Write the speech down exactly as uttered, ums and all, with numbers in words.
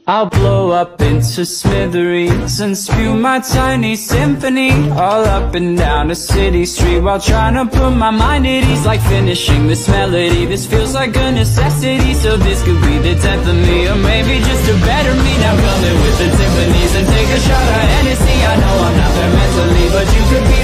I'll blow up into smithereens and spew my tiny symphony all up and down a city street, while trying to put my mind at ease, like finishing this melody. This feels like a necessity, so this could be the tenth of me, or maybe just a better me. Now coming with the timpanis and take a shot of Hennessy. I know I'm not there mentally, but you could be